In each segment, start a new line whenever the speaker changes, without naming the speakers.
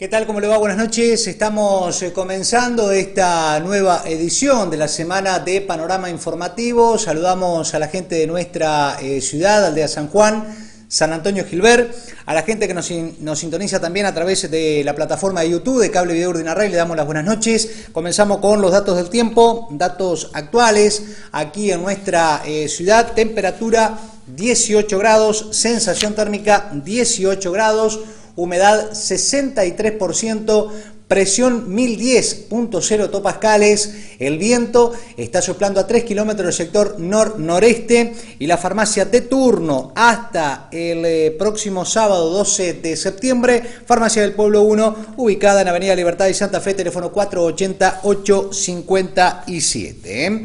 ¿Qué tal? ¿Cómo le va? Buenas noches. Estamos comenzando esta nueva edición de la semana de Panorama Informativo. Saludamos a la gente de nuestra ciudad, Aldea San Juan, San Antonio Gilbert, a la gente que nos sintoniza también a través de la plataforma de YouTube de Cable Video Urdinarray. Le damos las buenas noches. Comenzamos con los datos del tiempo, datos actuales aquí en nuestra ciudad. Temperatura 18 grados, sensación térmica 18 grados, humedad 63%, presión 1010.0 hectopascales, el viento está soplando a 3 kilómetros del sector nor-noreste y la farmacia de turno hasta el próximo sábado 12 de septiembre, Farmacia del Pueblo 1, ubicada en Avenida Libertad y Santa Fe, teléfono 480-857.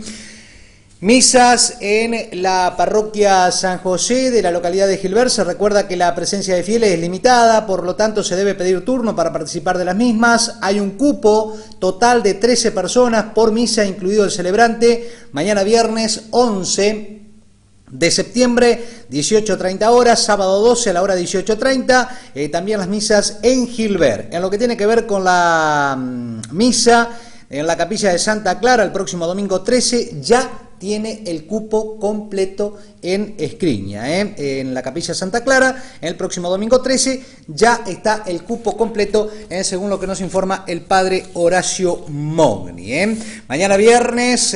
Misas en la parroquia San José de la localidad de Gilbert. Se recuerda que la presencia de fieles es limitada, por lo tanto se debe pedir turno para participar de las mismas. Hay un cupo total de 13 personas por misa, incluido el celebrante. Mañana viernes 11 de septiembre, 18:30 horas, sábado 12 a la hora 18:30, también las misas en Gilbert. En lo que tiene que ver con la misa en la capilla de Santa Clara, el próximo domingo 13, ya tiene el cupo completo en Escriña, en la capilla Santa Clara. El próximo domingo 13 ya está el cupo completo, según lo que nos informa el padre Horacio Mogni. Mañana viernes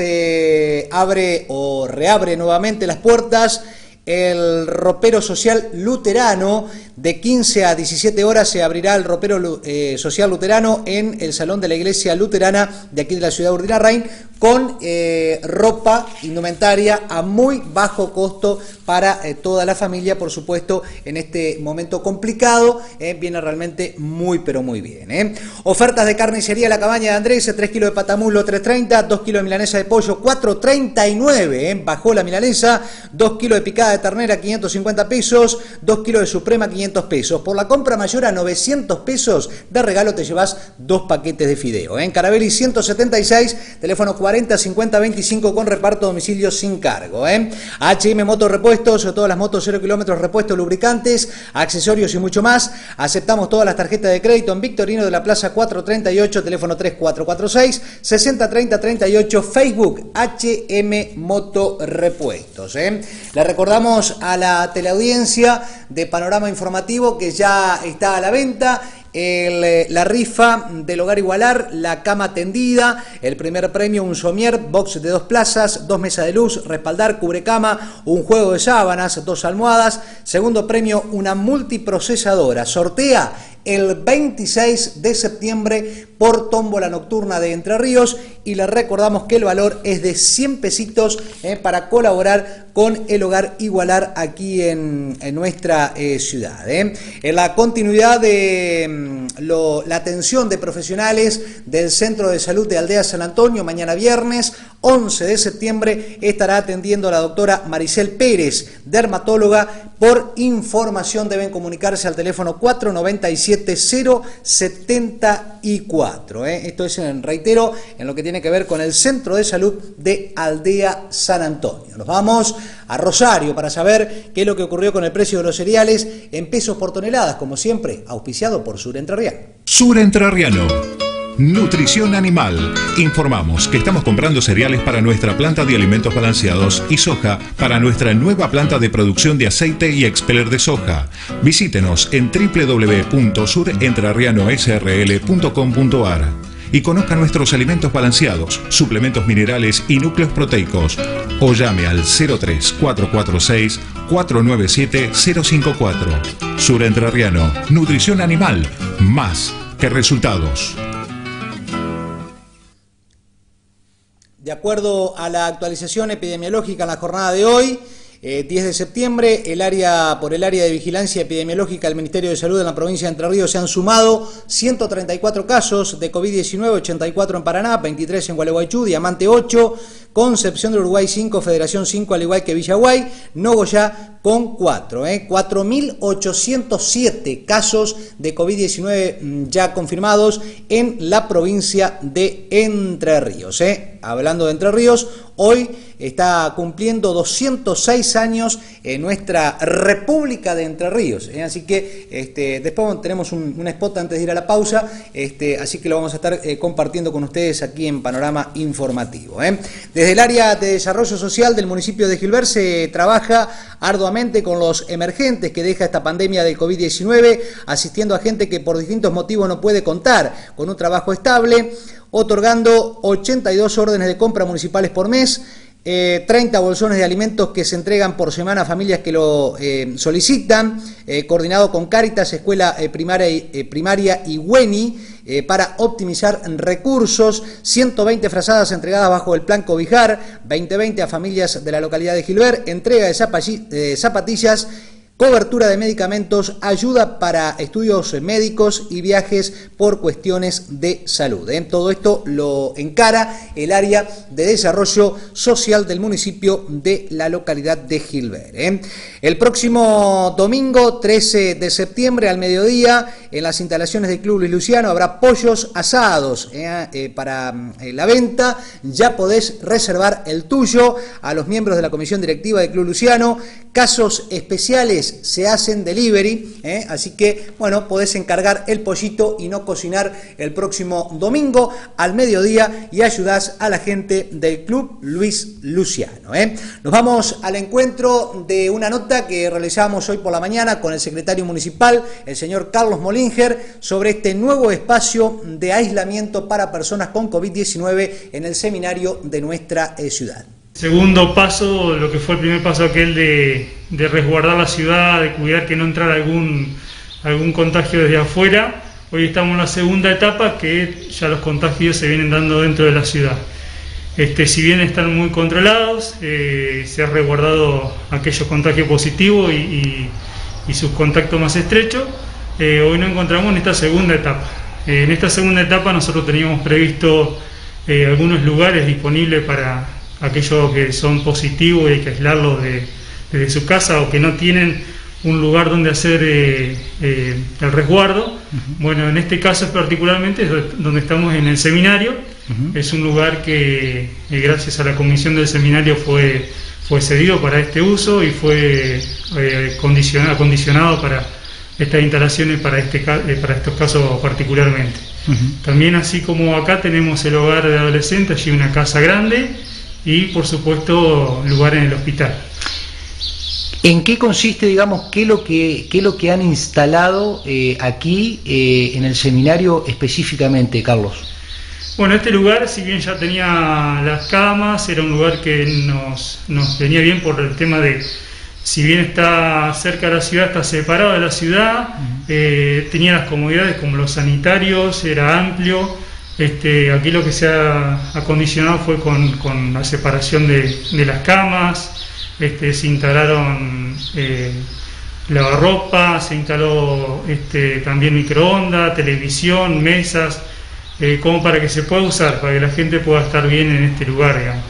abre o reabre nuevamente las puertas el ropero social luterano. De 15 a 17 horas se abrirá el ropero social luterano en el salón de la iglesia luterana de aquí de la ciudad de Urdinarray, con ropa, indumentaria a muy bajo costo para toda la familia, por supuesto, en este momento complicado. Viene realmente muy, pero muy bien. Ofertas de carnicería La Cabaña de Andrés: 3 kilos de patamulo, 3.30, 2 kilos de milanesa de pollo, 4.39. Bajó la milanesa, 2 kilos de picada de ternera, 550 pesos, 2 kilos de suprema, 500 pesos. Por la compra mayor a 900 pesos, de regalo te llevas 2 paquetes de fideo. En Carabelli 176, teléfono 40 50 25, con reparto a domicilio sin cargo. H&M Moto Repuestos, todas las motos 0 kilómetros, repuestos, lubricantes, accesorios y mucho más. Aceptamos todas las tarjetas de crédito en Victorino de la Plaza 438, teléfono 3446 6030 38, Facebook H&M Moto Repuestos. Le recordamos a la teleaudiencia de Panorama Informativo que ya está a la venta la rifa del Hogar Igualar, la cama tendida. El primer premio, un somier, box de 2 plazas, 2 mesas de luz, respaldar, cubrecama, un juego de sábanas, 2 almohadas. Segundo premio, una multiprocesadora. Sortea el 26 de septiembre por tómbola nocturna de Entre Ríos, y le recordamos que el valor es de 100 pesitos para colaborar con el Hogar Igualar aquí en nuestra ciudad. En la continuidad de la atención de profesionales del Centro de Salud de Aldea San Antonio, mañana viernes 11 de septiembre estará atendiendo a la doctora Maricel Pérez, dermatóloga. Por información deben comunicarse al teléfono 497-074. Esto es, reitero, en lo que tiene que ver con el Centro de Salud de Aldea San Antonio. Nos vamos a Rosario para saber qué es lo que ocurrió con el precio de los cereales en pesos por toneladas, como siempre, auspiciado por Sur Entrerriano.
Sur Entrerriano. Nutrición Animal. Informamos que estamos comprando cereales para nuestra planta de alimentos balanceados y soja para nuestra nueva planta de producción de aceite y expeller de soja. Visítenos en www.surentrarrianosrl.com.ar y conozca nuestros alimentos balanceados, suplementos minerales y núcleos proteicos, o llame al 03446 497 054. Sur Entrerriano. Nutrición Animal. Más que resultados.
De acuerdo a la actualización epidemiológica en la jornada de hoy, 10 de septiembre, por el área de vigilancia epidemiológica del Ministerio de Salud en la provincia de Entre Ríos se han sumado 134 casos de COVID-19, 84 en Paraná, 23 en Gualeguaychú, Diamante 8, Concepción del Uruguay 5, Federación 5, al igual que Villaguay, Nogoyá con 4. 4.807 casos de COVID-19 ya confirmados en la provincia de Entre Ríos. Hablando de Entre Ríos, hoy está cumpliendo 206 años en nuestra República de Entre Ríos. Así que después tenemos un spot antes de ir a la pausa, así que lo vamos a estar compartiendo con ustedes aquí en Panorama Informativo. Desde el área de desarrollo social del municipio de Gilbert se trabaja arduamente con los emergentes que deja esta pandemia del COVID-19, asistiendo a gente que por distintos motivos no puede contar con un trabajo estable, otorgando 82 órdenes de compra municipales por mes, 30 bolsones de alimentos que se entregan por semana a familias que lo solicitan, coordinado con Cáritas, Escuela Primaria y Weni, para optimizar recursos, 120 frazadas entregadas bajo el plan Cobijar, 2020 a familias de la localidad de Gilbert, entrega de zapatillas, cobertura de medicamentos, ayuda para estudios médicos y viajes por cuestiones de salud. Todo esto lo encara el área de desarrollo social del municipio de la localidad de Gilbert. El próximo domingo, 13 de septiembre, al mediodía, en las instalaciones del Club Luis Luciano habrá pollos asados para la venta. Ya podés reservar el tuyo a los miembros de la comisión directiva del Club Luciano. Casos especiales se hacen delivery, así que, bueno, podés encargar el pollito y no cocinar el próximo domingo al mediodía y ayudás a la gente del Club Luis Luciano. Nos vamos al encuentro de una nota que realizamos hoy por la mañana con el secretario municipal, el señor Carlos Molinger, sobre este nuevo espacio de aislamiento para personas con COVID-19 en el seminario de nuestra ciudad.
Segundo paso, lo que fue el primer paso aquel de resguardar la ciudad, de cuidar que no entrara algún contagio desde afuera. Hoy estamos en la segunda etapa, que ya los contagios se vienen dando dentro de la ciudad. Si bien están muy controlados, se ha resguardado aquellos contagios positivos y sus contactos más estrechos. Hoy nos encontramos en esta segunda etapa. En esta segunda etapa nosotros teníamos previsto algunos lugares disponibles para aquellos que son positivos y hay que aislarlos desde su casa o que no tienen un lugar donde hacer el resguardo. Bueno, en este caso particularmente es donde estamos en el seminario. Es un lugar que gracias a la comisión del seminario fue cedido para este uso y fue acondicionado para estas instalaciones, para estos casos particularmente. También, así como acá tenemos el hogar de adolescentes, allí una casa grande, y por supuesto lugar en el hospital.
¿En qué consiste, digamos, qué es lo que han instalado aquí en el seminario específicamente, Carlos?
Bueno, este lugar, si bien ya tenía las camas, era un lugar que nos venía bien por el tema de, si bien está cerca de la ciudad, está separado de la ciudad, tenía las comodidades como los sanitarios, era amplio. Aquí lo que se ha acondicionado fue con la separación de las camas, se instalaron lavarropa, se instaló también microondas, televisión, mesas, como para que se pueda usar, para que la gente pueda estar bien en este lugar, digamos.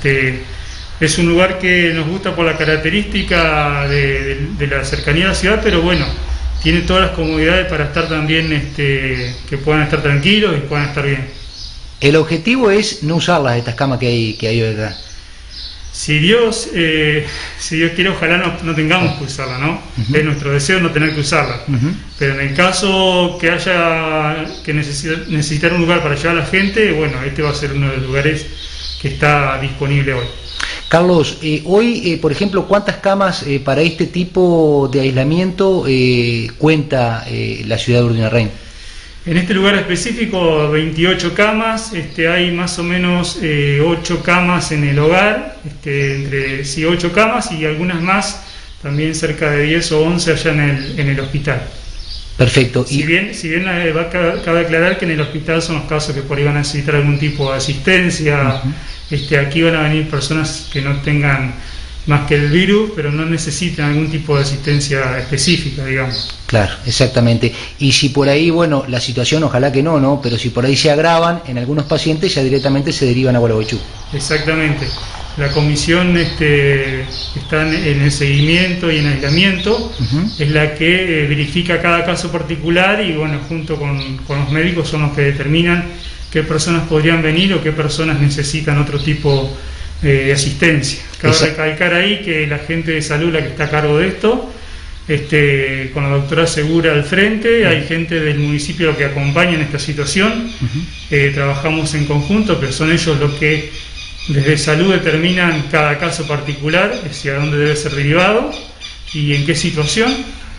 Es un lugar que nos gusta por la característica de la cercanía a la ciudad, pero bueno, tiene todas las comodidades para estar también, que puedan estar tranquilos y puedan estar bien.
El objetivo es no usarlas, estas camas que hay hoy acá.
Si Dios quiere, ojalá no tengamos que usarla, ¿no? Es nuestro deseo no tener que usarla. Pero en el caso que haya que necesitar un lugar para llevar a la gente, bueno, este va a ser uno de los lugares que está disponible hoy.
Carlos, hoy, por ejemplo, ¿cuántas camas para este tipo de aislamiento cuenta la ciudad de Urdinarrain?
En este lugar específico, 28 camas, hay más o menos 8 camas en el hogar, entre 8 camas y algunas más, también cerca de 10 o 11 allá en el hospital.
Perfecto.
Si bien cabe aclarar que en el hospital son los casos que por ahí van a necesitar algún tipo de asistencia. Aquí van a venir personas que no tengan más que el virus, pero no necesitan algún tipo de asistencia específica, digamos.
Claro, exactamente. Y si por ahí, bueno, la situación ojalá que no, pero si por ahí se agravan en algunos pacientes, ya directamente se derivan a Gualeguaychú.
Exactamente. La comisión está en el seguimiento y en aislamiento, es la que verifica cada caso particular y, bueno, junto con los médicos son los que determinan qué personas podrían venir o qué personas necesitan otro tipo asistencia. Cabe recalcar ahí que la gente de salud la que está a cargo de esto, con la doctora Segura al frente, hay gente del municipio que acompaña en esta situación, trabajamos en conjunto, pero son ellos los que desde salud determinan cada caso particular, hacia dónde debe ser derivado y en qué situación.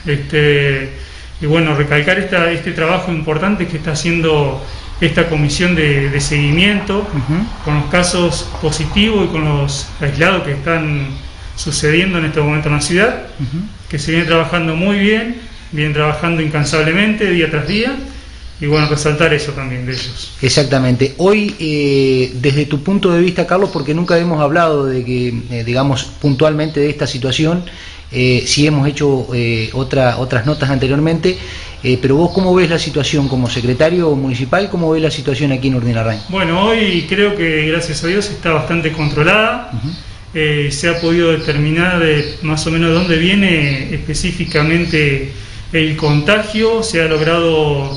Y bueno, recalcar este trabajo importante que está haciendo esta comisión de seguimiento con los casos positivos y con los aislados que están sucediendo en este momento en la ciudad, que se viene trabajando muy bien, vienen trabajando incansablemente día tras día, y bueno, resaltar eso también de ellos. Exactamente. Hoy, desde tu punto de vista, Carlos, porque nunca hemos hablado de que, digamos, puntualmente de esta situación, sí hemos hecho otras notas anteriormente, pero vos, ¿cómo ves la situación como secretario municipal? ¿Cómo ves la situación aquí en Urdinarrain? Bueno, hoy creo que, gracias a Dios, está bastante controlada. Se ha podido determinar más o menos de dónde viene específicamente el contagio, se ha logrado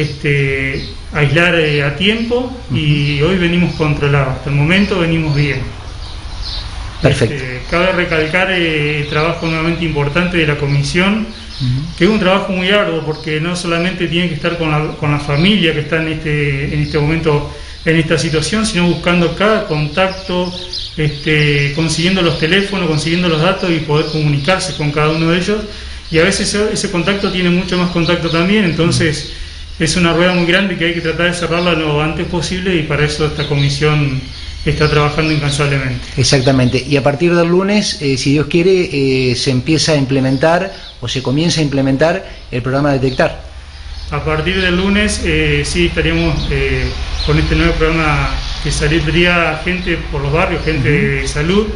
aislar a tiempo y hoy venimos controlados, hasta el momento venimos bien. Perfecto. Cabe recalcar el trabajo nuevamente importante de la comisión, que es un trabajo muy arduo porque no solamente tiene que estar con la familia que está en este momento en esta situación, sino buscando cada contacto, consiguiendo los teléfonos, consiguiendo los datos y poder comunicarse con cada uno de ellos, y a veces ese contacto tiene mucho más contacto también, entonces es una rueda muy grande que hay que tratar de cerrarla lo antes posible, y para eso esta comisión está trabajando incansablemente. Exactamente, y a partir del lunes, si Dios quiere, se empieza a implementar o se comienza a implementar el programa Detectar. A partir del lunes sí estaríamos con este nuevo programa que saldría gente por los barrios, gente de salud,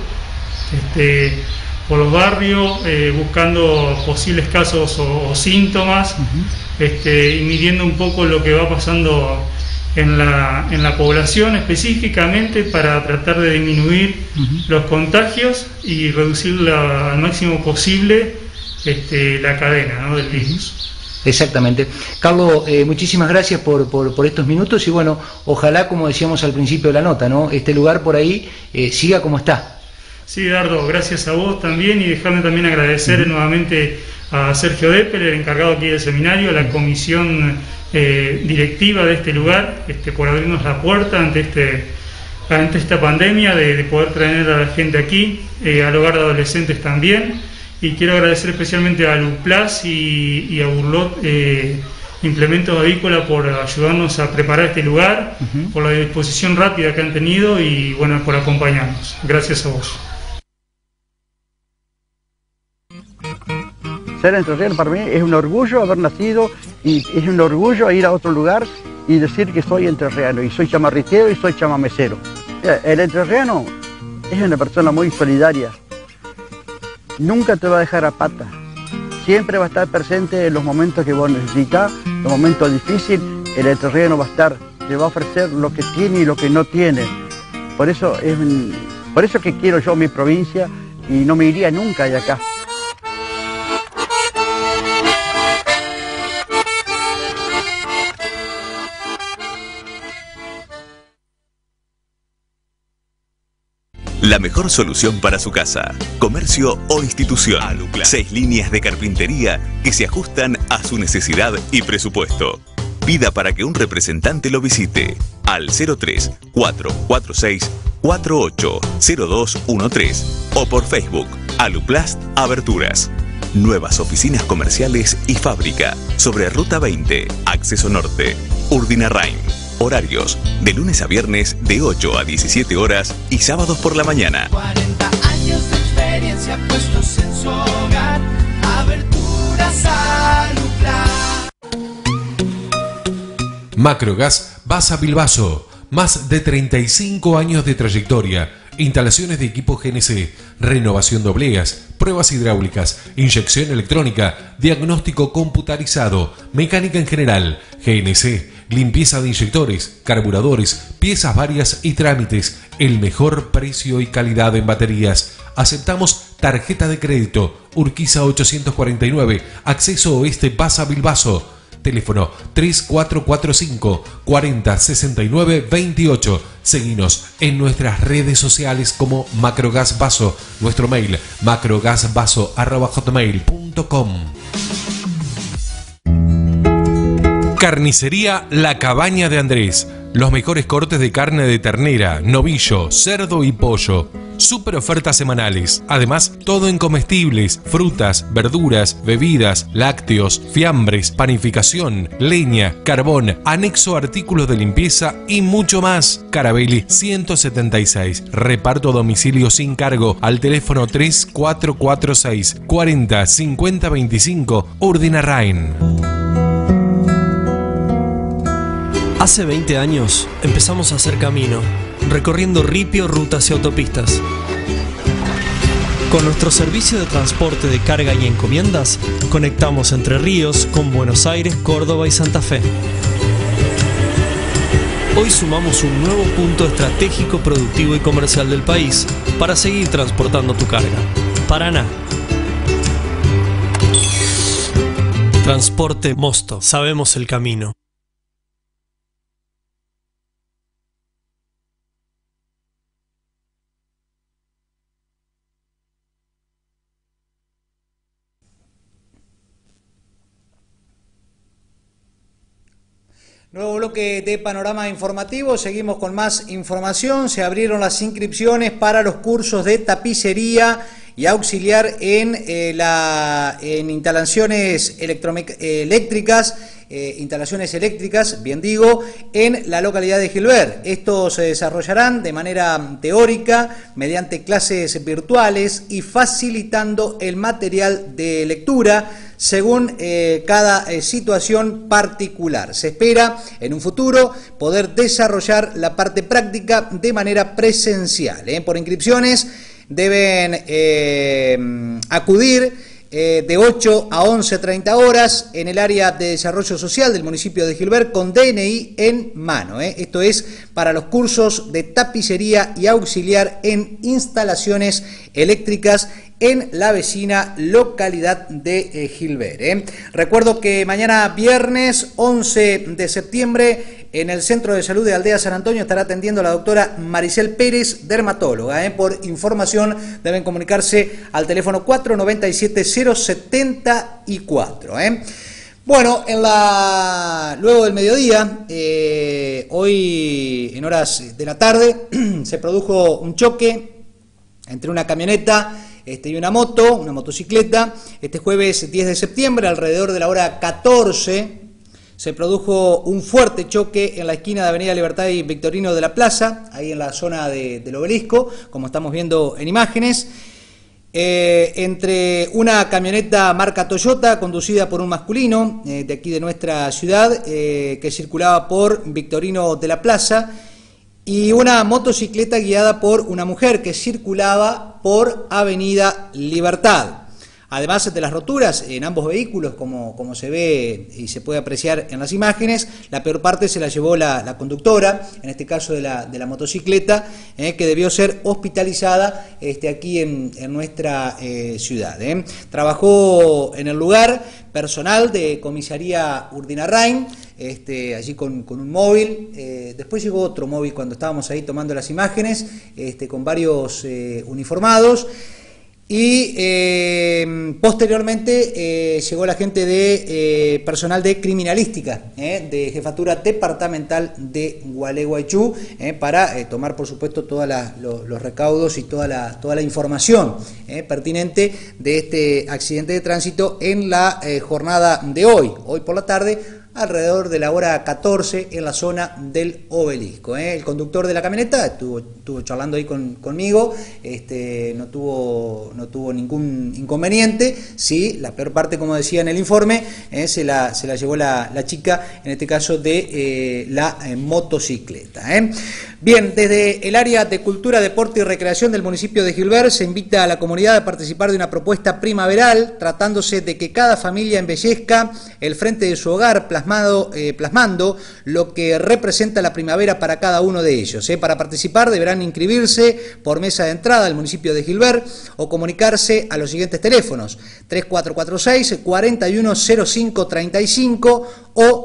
por los barrios, buscando posibles casos o síntomas, y midiendo un poco lo que va pasando en la población específicamente para tratar de disminuir los contagios y reducir al máximo posible la cadena, ¿no?, del virus. Exactamente. Carlos, muchísimas gracias por estos minutos y bueno, ojalá, como decíamos al principio de la nota, ¿no?, este lugar por ahí siga como está. Sí, Dardo, gracias a vos también, y déjame también agradecer nuevamente a Sergio Deppel, el encargado aquí del seminario, a la comisión directiva de este lugar, por abrirnos la puerta ante esta pandemia, de poder traer a la gente aquí, al hogar de adolescentes también. Y quiero agradecer especialmente a Luplas y a Burlot Implementos Avícola por ayudarnos a preparar este lugar, por la disposición rápida que han tenido y bueno, por acompañarnos. Gracias a vos.
Ser entrerriano para mí es un orgullo haber nacido y es un orgullo ir a otro lugar y decir que soy entrerriano y soy chamarritero y soy chamamecero. El entrerriano es una persona muy solidaria. Nunca te va a dejar a pata, siempre va a estar presente en los momentos que vos necesitas, los momentos difíciles, el entrerriano va a estar, te va a ofrecer lo que tiene y lo que no tiene. Por eso que quiero yo mi provincia y no me iría nunca de acá.
La mejor solución para su casa, comercio o institución. 6 líneas de carpintería que se ajustan a su necesidad y presupuesto. Pida para que un representante lo visite al 03 446 480213 o por Facebook Aluplast Aberturas. Nuevas oficinas comerciales y fábrica sobre Ruta 20, Acceso Norte, Urdinarrain. Horarios de lunes a viernes de 8 a 17 horas y sábados por la mañana.
40 años de experiencia puestos en su hogar. Aberturas Aluplast.
Macrogas Basa Bilbaso. Más de 35 años de trayectoria. Instalaciones de equipo GNC, renovación de obleas, pruebas hidráulicas, inyección electrónica, diagnóstico computarizado, mecánica en general, GNC, limpieza de inyectores, carburadores, piezas varias y trámites, el mejor precio y calidad en baterías. Aceptamos tarjeta de crédito, Urquiza 849, Acceso Oeste Basa Bilbaso. Teléfono 3445 40 69 28. Seguinos en nuestras redes sociales como Macrogas Vaso. Nuestro mail macrogasvaso@hotmail.com. Carnicería La Cabaña de Andrés. Los mejores cortes de carne de ternera, novillo, cerdo y pollo. Super ofertas semanales. Además, todo en comestibles, frutas, verduras, bebidas, lácteos, fiambres, panificación, leña, carbón, anexo artículos de limpieza y mucho más. Carabelli 176. Reparto a domicilio sin cargo al teléfono 3446 40 50 25. Urdinarrain.
Hace 20 años empezamos a hacer camino, recorriendo ripio, rutas y autopistas. Con nuestro servicio de transporte de carga y encomiendas, conectamos Entre Ríos con Buenos Aires, Córdoba y Santa Fe. Hoy sumamos un nuevo punto estratégico, productivo y comercial del país para seguir transportando tu carga. Paraná. Transporte Mosto. Sabemos el camino.
Nuevo bloque de panorama informativo, seguimos con más información. Se abrieron las inscripciones para los cursos de tapicería y auxiliar en instalaciones eléctricas, bien digo, en la localidad de Gilbert. Estos se desarrollarán de manera teórica, mediante clases virtuales y facilitando el material de lectura según cada situación particular. Se espera en un futuro poder desarrollar la parte práctica de manera presencial. Por inscripciones deben acudir de 8 a 11:30 horas en el área de desarrollo social del municipio de Gilbert con DNI en mano. Esto es para los cursos de tapicería y auxiliar en instalaciones eléctricas en la vecina localidad de Gilbert. Recuerdo que mañana viernes 11 de septiembre en el Centro de Salud de Aldea San Antonio estará atendiendo la doctora Maricel Pérez, dermatóloga. Por información deben comunicarse al teléfono 497-074. Bueno, luego del mediodía, hoy en horas de la tarde, se produjo un choque entre una camioneta y una motocicleta. Este jueves 10 de septiembre, alrededor de la hora 14, se produjo un fuerte choque en la esquina de Avenida Libertad y Victorino de la Plaza, ahí en la zona del Obelisco, como estamos viendo en imágenes, entre una camioneta marca Toyota conducida por un masculino de aquí de nuestra ciudad, que circulaba por Victorino de la Plaza, y una motocicleta guiada por una mujer que circulaba por Avenida Libertad. Además de las roturas en ambos vehículos, como se ve y se puede apreciar en las imágenes, la peor parte se la llevó la conductora, en este caso de la motocicleta, que debió ser hospitalizada aquí en nuestra ciudad. Trabajó en el lugar personal de comisaría Urdinarrain, allí con un móvil. Después llegó otro móvil cuando estábamos ahí tomando las imágenes, con varios uniformados. Y posteriormente llegó la gente de personal de criminalística, de Jefatura Departamental de Gualeguaychú, para tomar, por supuesto, todos los recaudos y toda la información pertinente de este accidente de tránsito en la jornada de hoy por la tarde, alrededor de la hora 14 en la zona del Obelisco. El conductor de la camioneta estuvo charlando ahí conmigo, no tuvo ningún inconveniente. Sí, la peor parte, como decía en el informe, se la llevó la chica, en este caso de la motocicleta. Bien, desde el área de Cultura, Deporte y Recreación del municipio de Gilbert se invita a la comunidad a participar de una propuesta primaveral tratándose de que cada familia embellezca el frente de su hogar, plasmando lo que representa la primavera para cada uno de ellos. Para participar deberán inscribirse por mesa de entrada al municipio de Gilbert o comunicarse a los siguientes teléfonos: 3446-410535 o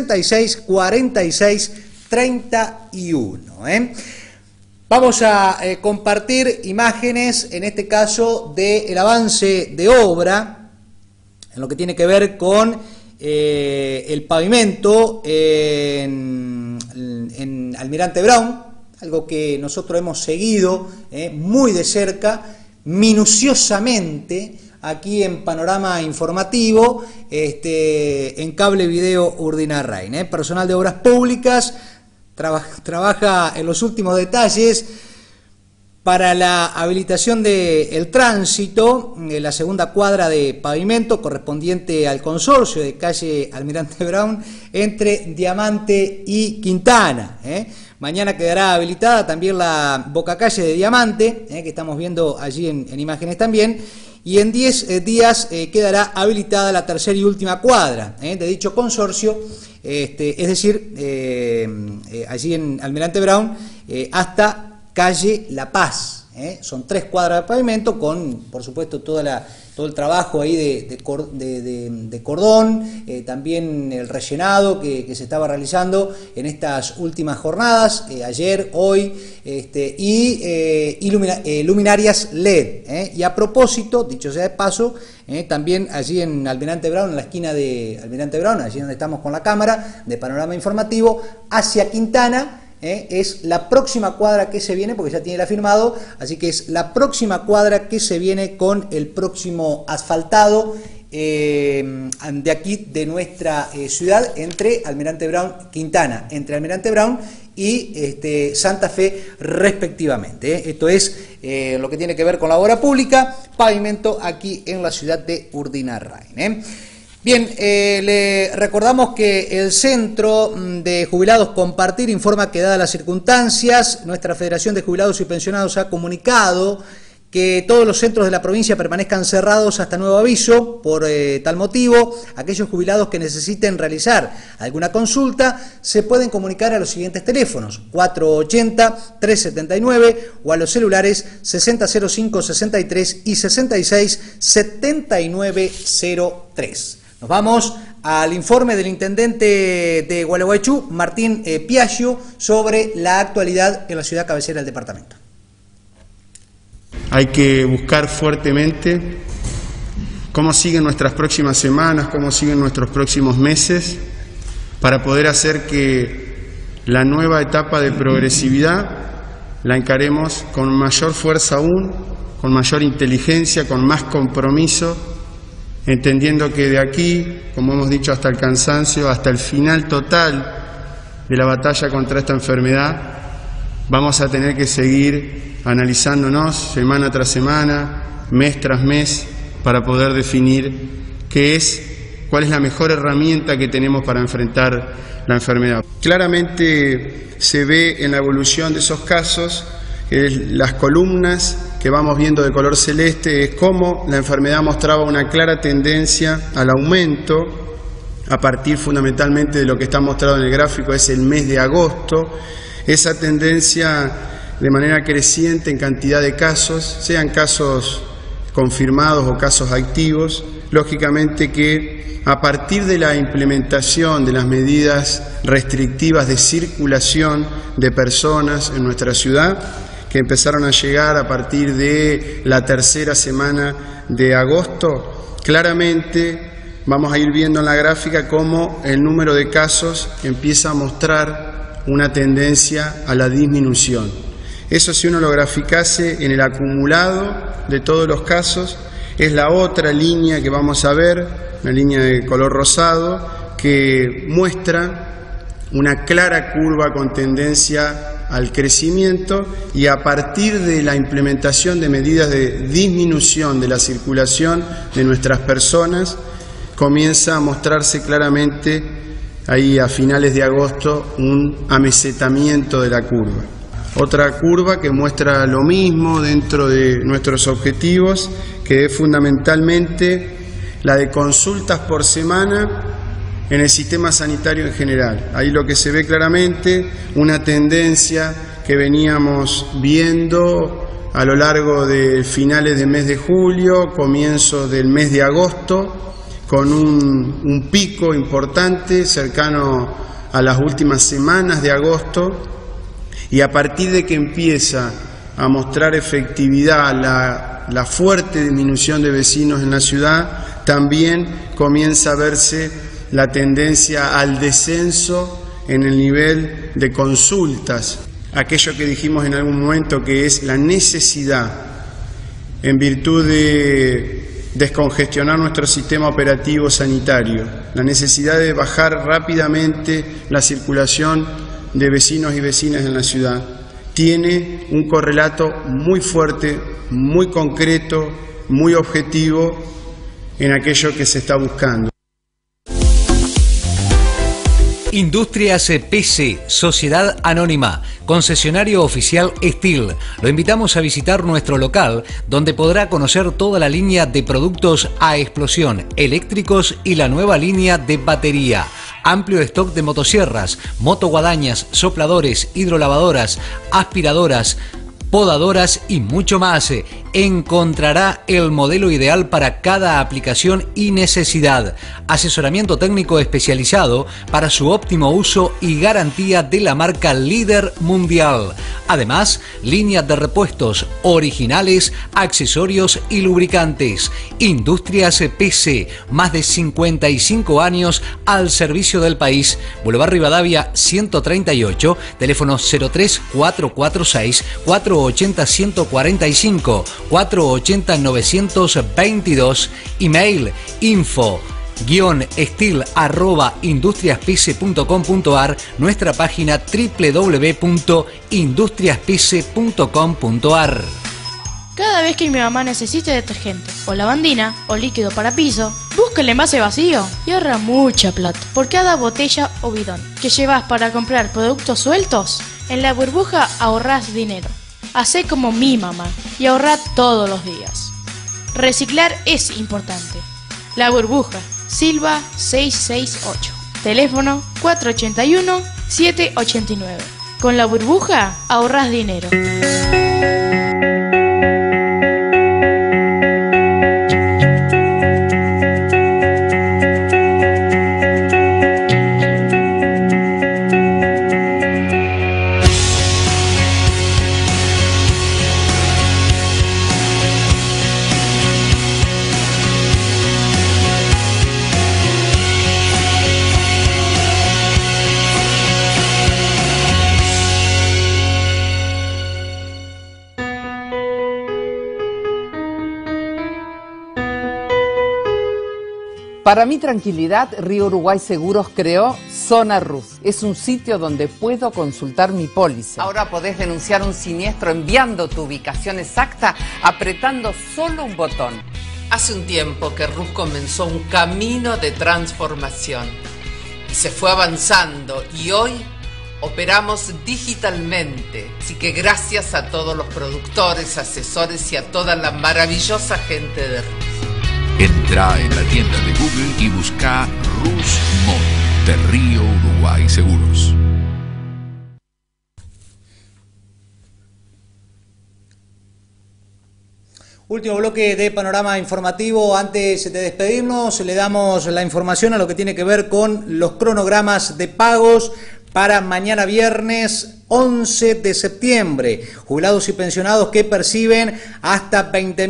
664631. Vamos a compartir imágenes, en este caso, del avance de obra, en lo que tiene que ver con el pavimento en Almirante Brown, algo que nosotros hemos seguido muy de cerca, minuciosamente, aquí en Panorama Informativo, en Cable Video Urdinarrain. Personal de Obras Públicas trabaja en los últimos detalles para la habilitación del tránsito, la segunda cuadra de pavimento correspondiente al consorcio de calle Almirante Brown entre Diamante y Quintana. Mañana quedará habilitada también la bocacalle de Diamante, que estamos viendo allí en imágenes también, y en 10 días quedará habilitada la tercera y última cuadra de dicho consorcio, es decir, allí en Almirante Brown hasta calle La Paz. Son 3 cuadras de pavimento con, por supuesto, todo el trabajo ahí de cordón, también el rellenado que se estaba realizando en estas últimas jornadas, ayer, hoy, y luminarias LED. Y a propósito, dicho sea de paso, también allí en Almirante Brown, en la esquina de Almirante Brown, allí donde estamos con la cámara de Panorama Informativo, hacia Quintana, es la próxima cuadra que se viene, porque ya tiene el afirmado, así que es la próxima cuadra que se viene con el próximo asfaltado de aquí, de nuestra ciudad, entre Almirante Brown, Quintana, entre Almirante Brown y Santa Fe respectivamente. Esto es lo que tiene que ver con la obra pública, pavimento aquí en la ciudad de Urdinarrain. Bien, le recordamos que el Centro de Jubilados Compartir informa que, dadas las circunstancias, nuestra Federación de Jubilados y Pensionados ha comunicado que todos los centros de la provincia permanezcan cerrados hasta nuevo aviso. Por tal motivo, aquellos jubilados que necesiten realizar alguna consulta se pueden comunicar a los siguientes teléfonos: 480-379 o a los celulares 6005-63 y 66-7903. Nos vamos al informe del intendente de Gualeguaychú, Martín Piaggio, sobre la actualidad en la ciudad cabecera del departamento.
Hay que buscar fuertemente cómo siguen nuestras próximas semanas, cómo siguen nuestros próximos meses, para poder hacer que la nueva etapa de progresividad la encaremos con mayor fuerza aún, con mayor inteligencia, con más compromiso, entendiendo que de aquí, como hemos dicho hasta el cansancio, hasta el final total de la batalla contra esta enfermedad, vamos a tener que seguir analizándonos semana tras semana, mes tras mes, para poder definir cuál es la mejor herramienta que tenemos para enfrentar la enfermedad. Claramente se ve en la evolución de esos casos, las columnas que vamos viendo de color celeste, es cómo la enfermedad mostraba una clara tendencia al aumento a partir fundamentalmente de lo que está mostrado en el gráfico, es el mes de agosto. Esa tendencia de manera creciente en cantidad de casos, sean casos confirmados o casos activos, lógicamente que a partir de la implementación de las medidas restrictivas de circulación de personas en nuestra ciudad, que empezaron a llegar a partir de la tercera semana de agosto, claramente vamos a ir viendo en la gráfica cómo el número de casos empieza a mostrar una tendencia a la disminución. Eso, si uno lo graficase en el acumulado de todos los casos, es la otra línea que vamos a ver, una línea de color rosado, que muestra una clara curva con tendencia al crecimiento, y a partir de la implementación de medidas de disminución de la circulación de nuestras personas, comienza a mostrarse claramente ahí a finales de agosto un amesetamiento de la curva. Otra curva que muestra lo mismo dentro de nuestros objetivos, que es fundamentalmente la de consultas por semana en el sistema sanitario en general. Ahí lo que se ve claramente, una tendencia que veníamos viendo a lo largo de finales del mes de julio, comienzo del mes de agosto, con un pico importante cercano a las últimas semanas de agosto, y a partir de que empieza a mostrar efectividad la fuerte disminución de vecinos en la ciudad, también comienza a verse la tendencia al descenso en el nivel de consultas, aquello que dijimos en algún momento que es la necesidad, en virtud de descongestionar nuestro sistema operativo sanitario, la necesidad de bajar rápidamente la circulación de vecinos y vecinas en la ciudad, tiene un correlato muy fuerte, muy concreto, muy objetivo en aquello que se está buscando.
Industrias PC, Sociedad Anónima, concesionario oficial Steel. Lo invitamos a visitar nuestro local, donde podrá conocer toda la línea de productos a explosión, eléctricos y la nueva línea de batería. Amplio stock de motosierras, motoguadañas, sopladores, hidrolavadoras, aspiradoras, podadoras y mucho más. Encontrará el modelo ideal para cada aplicación y necesidad. Asesoramiento técnico especializado para su óptimo uso y garantía de la marca líder mundial. Además, línea de repuestos originales, accesorios y lubricantes. Industrias PC, más de 55 años al servicio del país. Boulevard Rivadavia 138, teléfono 03 446 480 145 480 922, email info-steel@industriaspc.com.ar, nuestra página www.industriaspc.com.ar.
Cada vez que mi mamá necesite detergente, o lavandina, o líquido para piso, busca el envase vacío y ahorra mucha plata. Por cada botella o bidón que llevas para comprar productos sueltos, en La Burbuja ahorrás dinero. Hacé como mi mamá y ahorra todos los días. Reciclar es importante. La Burbuja, Silva 668. Teléfono 481-789. Con La Burbuja ahorras dinero.
Para mi tranquilidad, Río Uruguay Seguros creó Zona Rus. Es un sitio donde puedo consultar mi póliza. Ahora podés denunciar un siniestro enviando tu ubicación exacta, apretando solo un botón. Hace un tiempo que Rus comenzó un camino de transformación. Y se fue avanzando y hoy operamos digitalmente. Así que gracias a todos los productores, asesores y a toda la maravillosa gente de Rus.
Entra en la tienda de Google y busca Rus Móvil de Río Uruguay Seguros.
Último bloque de panorama informativo. Antes de despedirnos, le damos la información a lo que tiene que ver con los cronogramas de pagos para mañana viernes 11 de septiembre. Jubilados y pensionados que perciben hasta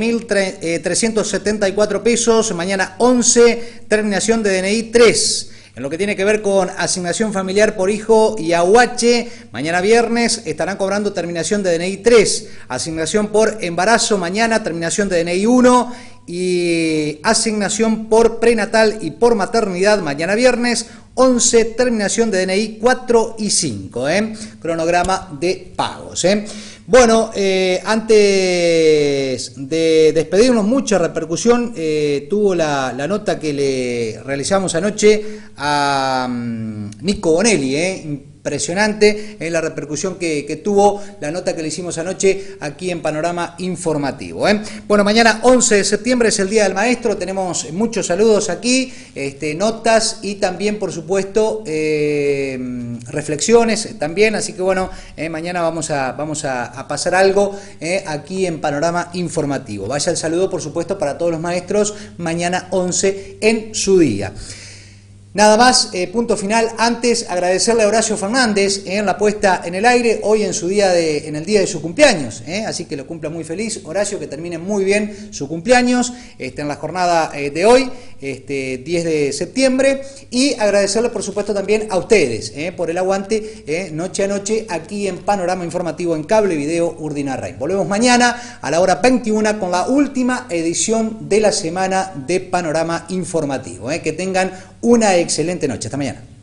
20.374 pesos. Mañana 11, terminación de DNI 3. En lo que tiene que ver con asignación familiar por hijo y ahuache, mañana viernes estarán cobrando terminación de DNI 3. Asignación por embarazo mañana, terminación de DNI 1. Y asignación por prenatal y por maternidad mañana viernes 11, terminación de DNI 4 y 5, cronograma de pagos. Bueno, antes de despedirnos, mucha repercusión tuvo la nota que le realizamos anoche a Nico Bonelli, impresionante la repercusión que tuvo la nota que le hicimos anoche aquí en Panorama Informativo. Bueno, mañana 11 de septiembre es el Día del Maestro, tenemos muchos saludos aquí, notas y también, por supuesto, reflexiones también, así que bueno, mañana vamos a pasar algo aquí en Panorama Informativo. Vaya el saludo, por supuesto, para todos los maestros, mañana 11 en su día. Nada más, punto final. Antes, agradecerle a Horacio Fernández en la puesta en el aire, hoy en su día en el día de su cumpleaños, así que lo cumpla muy feliz, Horacio, que termine muy bien su cumpleaños en la jornada de hoy, 10 de septiembre, y agradecerle, por supuesto, también a ustedes por el aguante noche a noche aquí en Panorama Informativo en Cable Video Urdinarrain. Volvemos mañana a la hora 21 con la última edición de la semana de Panorama Informativo. Que tengan una excelente noche. Hasta mañana.